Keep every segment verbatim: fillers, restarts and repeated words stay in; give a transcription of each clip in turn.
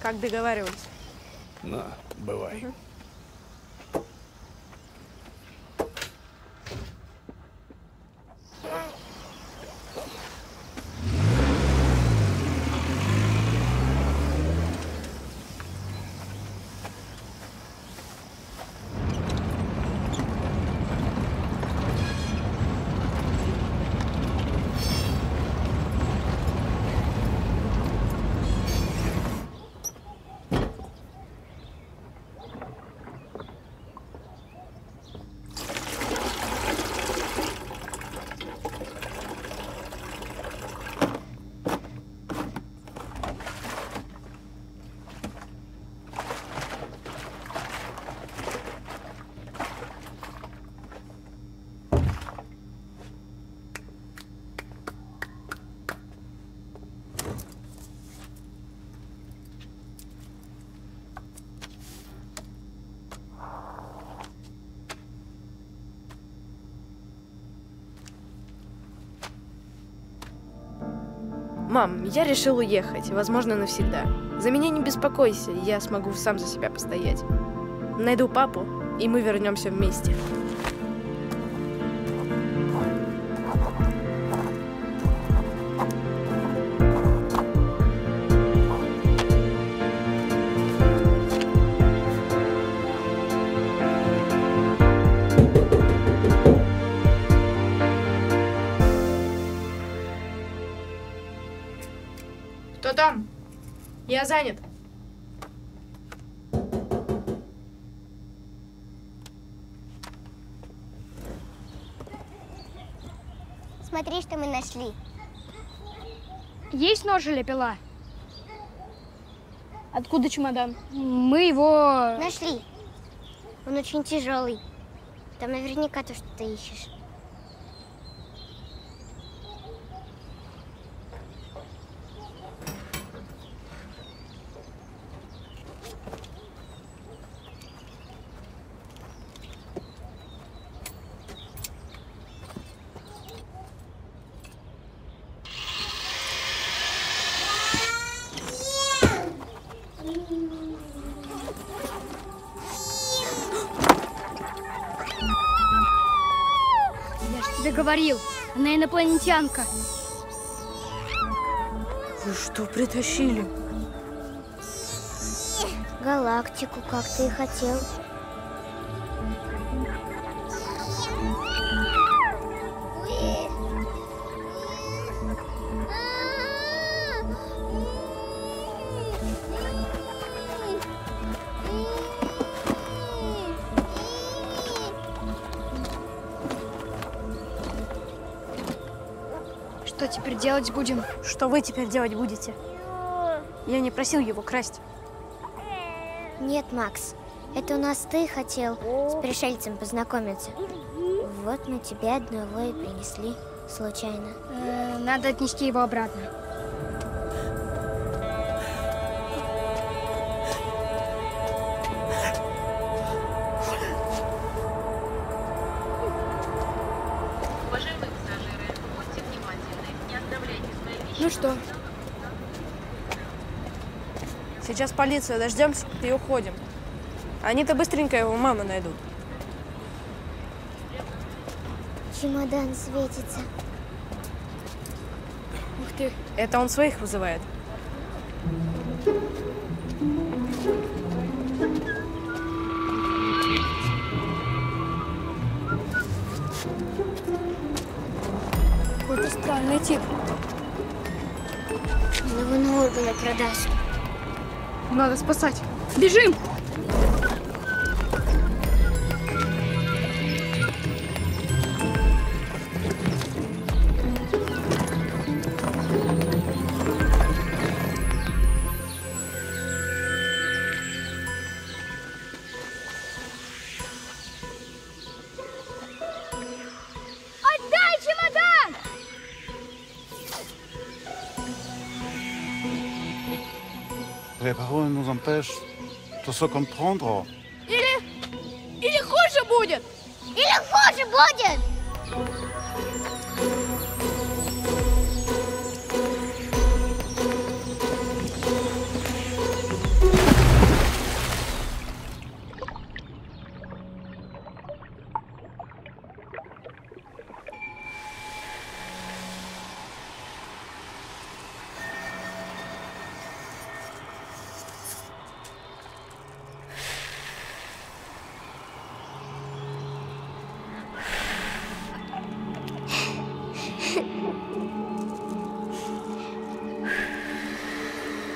как договаривались. На, бывай. Угу. Мам, я решил уехать, возможно, навсегда. За меня не беспокойся, я смогу сам за себя постоять. Найду папу, и мы вернемся вместе. Кто там? Я занят. Смотри, что мы нашли. Есть нож или пила? Откуда чемодан? Мы его... Нашли. Он очень тяжелый. Там наверняка то, что ты ищешь. Я говорил, она инопланетянка. Вы что притащили? Галактику, как ты и хотел. Что теперь делать будем? Что вы теперь делать будете? Я не просил его красть. Нет, Макс. Это у нас ты хотел с пришельцем познакомиться. Вот мы тебе одного и принесли случайно. Э, надо отнести его обратно. Ну что? Сейчас полицию дождемся и уходим. Они-то быстренько его маму найдут. Чемодан светится. Ух ты, это он своих вызывает. Какой-то странный тип. Его на органы продаст. Надо спасать. Бежим! Отдай чемодан! Les paroles nous empêchent de se comprendre. Или... Или хуже будет! Или хуже будет!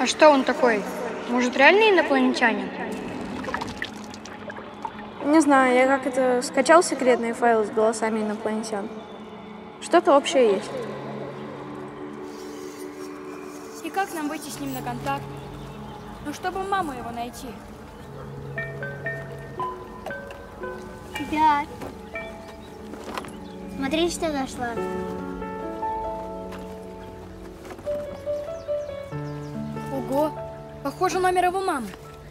А что он такой? Может, реальный инопланетянин? Не знаю, я как это скачал секретные файлы с голосами инопланетян. Что-то общее есть. И как нам выйти с ним на контакт? Ну, чтобы маму его найти. Ребят, смотри, что нашла. Ого, похоже, номер его мамы.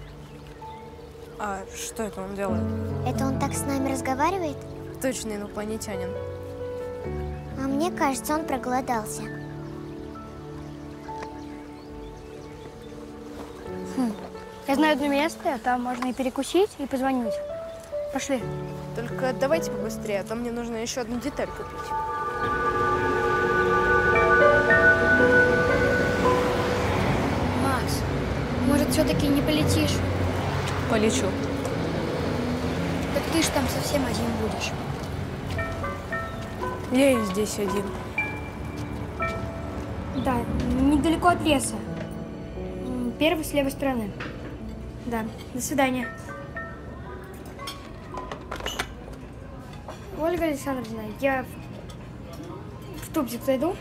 А что это он делает? Это он так с нами разговаривает? Точно инопланетянин. А мне кажется, он проголодался. Я знаю одно место, там можно и перекусить, и позвонить. Пошли. Только давайте побыстрее, а то мне нужно еще одну деталь купить. Макс, может, все-таки не полетишь? Полечу. Так ты ж там совсем один будешь. Я и здесь один. Да, недалеко от леса. М, Первый с левой стороны. Да, до свидания. Ольга Александровна, я в, в тубзик зайду.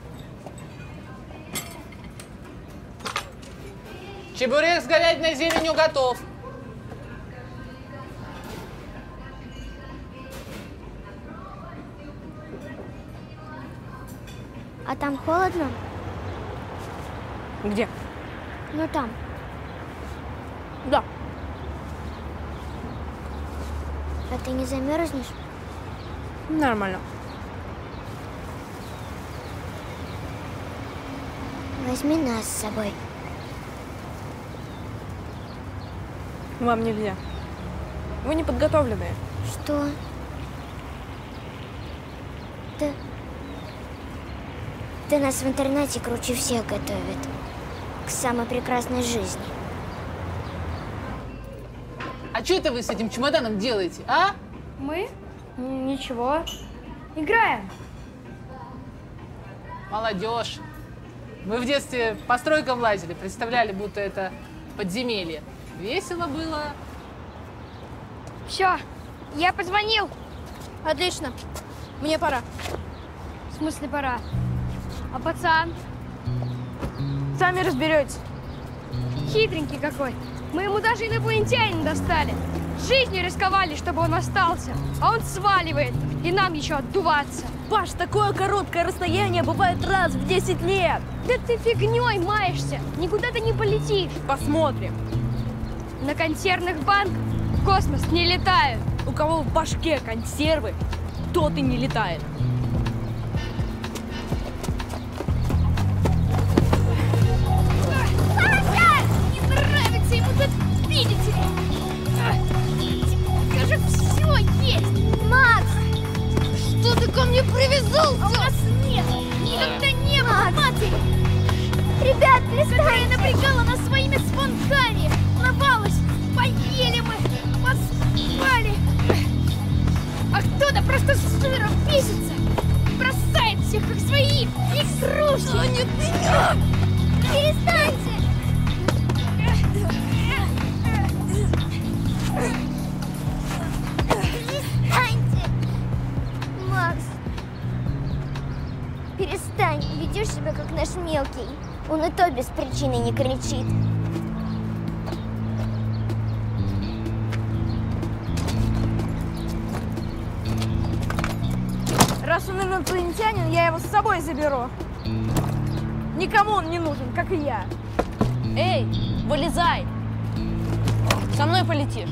Чебурек с говядиной зеленью готов. А там холодно? Где? Ну там. Да. А ты не замерзнешь? Нормально. Возьми нас с собой. Вам нельзя. Вы не подготовленные. Что? Да... Да нас в интернете круче всех готовят к самой прекрасной жизни. А что это вы с этим чемоданом делаете, а? Мы? М, Ничего. Играем. Молодежь. Мы в детстве по стройкам лазили, представляли, будто это подземелье. Весело было. Все, я позвонил. Отлично. Мне пора. В смысле пора? А пацан? Сами разберетесь. Хитренький какой. Мы ему даже инопланетянина достали. Жизнью рисковали, чтобы он остался. А он сваливает. И нам еще отдуваться. Паш, такое короткое расстояние бывает раз в десять лет. Да ты фигней маешься. Никуда ты не полетишь. Посмотрим. На консервных банках в космос не летают. У кого в башке консервы, тот и не летает. Не нравится ему тут, видите ли. У тебя же все есть. Макс, что ты ко мне привязался? А у нас нет. Никогда не было матери. Ребят, перестань. Напрягала нас своими звонками. Ломалась. Поели мы. Поспали. А кто-то просто с жиром бесится. Бросает всех как своих. Игрушки. А нет меня. Перестаньте. Перестаньте! Макс, перестань. Ведешь себя как наш мелкий. Он и то без причины не кричит. Раз он инопланетянин, я его с собой заберу. Никому он не нужен, как и я. Эй, вылезай. Со мной полетишь.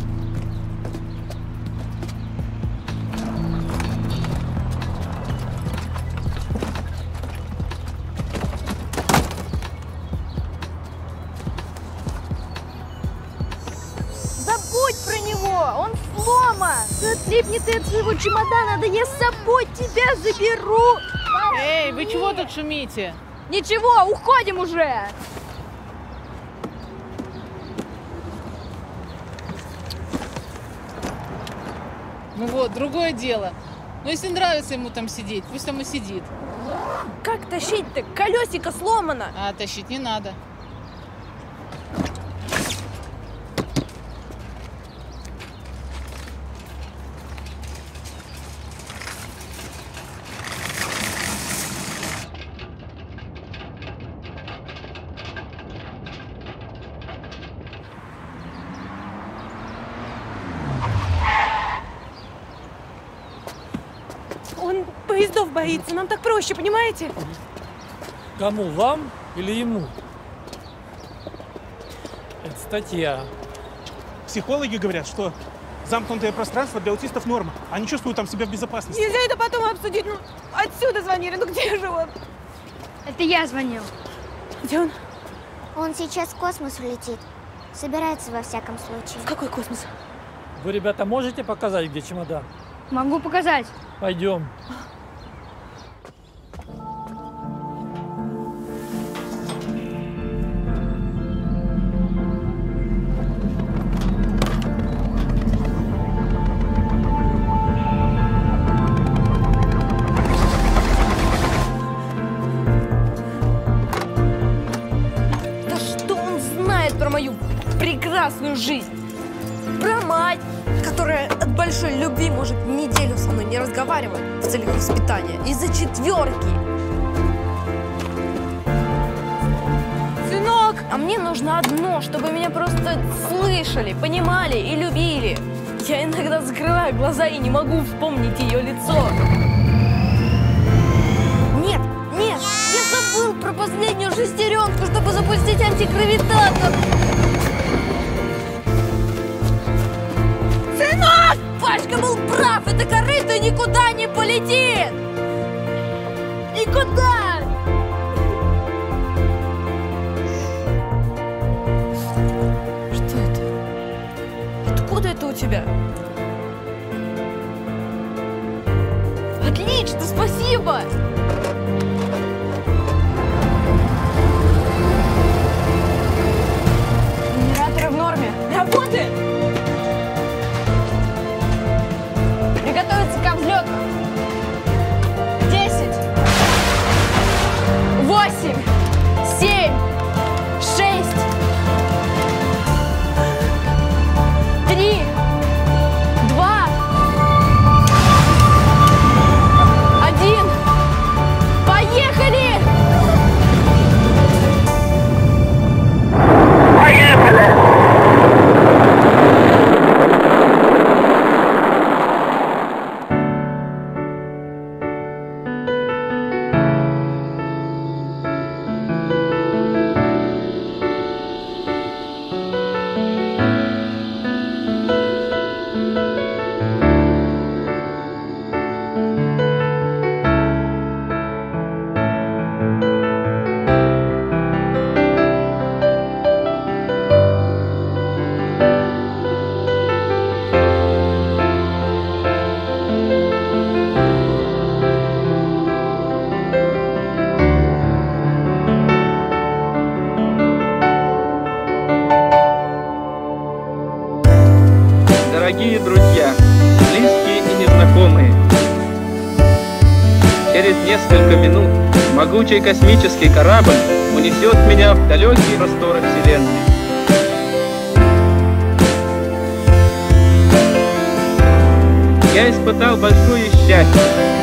Забудь про него, он сломан. Отлипни ты от своего чемодана, да я с собой тебя заберу. Эй, вы чего тут шумите? Ничего, уходим уже. Ну вот, другое дело. Но если нравится ему там сидеть, пусть там и сидит. Как тащить-то? Колесико сломано. А тащить не надо. боится. Нам так проще, понимаете? Кому? Вам или ему? Это статья. Психологи говорят, что замкнутое пространство для аутистов норма. Они чувствуют там себя в безопасности. Нельзя это потом обсудить. Ну, отсюда звонили. Ну где же он? Это я звонил. Где он? Он сейчас в космос улетит. Собирается во всяком случае. В какой космос? Вы, ребята, можете показать, где чемодан? Могу показать. Пойдем. Да что он знает про мою прекрасную жизнь? Про мать, которая от большой любви может неделю со мной не разговаривать в целях воспитания из-за четверки. Сынок! А мне нужно одно, чтобы меня просто слышали, понимали и любили. Я иногда закрываю глаза и не могу вспомнить ее лицо. Нет, нет, я забыл про последнюю шестеренку, чтобы запустить антигравитатор. Сынок! Пашка был прав, это корыто никуда не полетит! Никуда! Что это? Откуда это у тебя? Отлично, спасибо! Генераторы в норме. Работает! Приготовиться ко взлету. Десять, восемь, семь, шесть, три, два, один. Поехали! Поехали! Дорогие друзья, близкие и незнакомые, через несколько минут могучий космический корабль унесет меня в далекие просторы Вселенной. Я испытал большое счастье.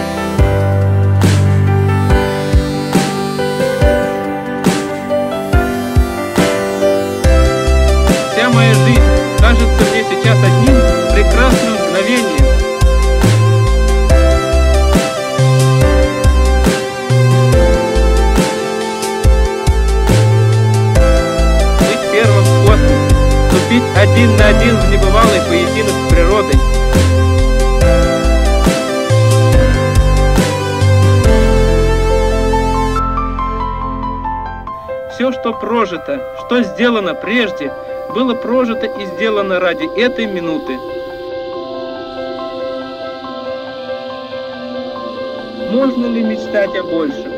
Вся моя жизнь кажется мне сейчас одним прекрасным мгновением. Быть первым в космосе, вступить один на один в небывалый поединок с природой. Все, что прожито, что сделано прежде, было прожито и сделано ради этой минуты. Можно ли мечтать о большем?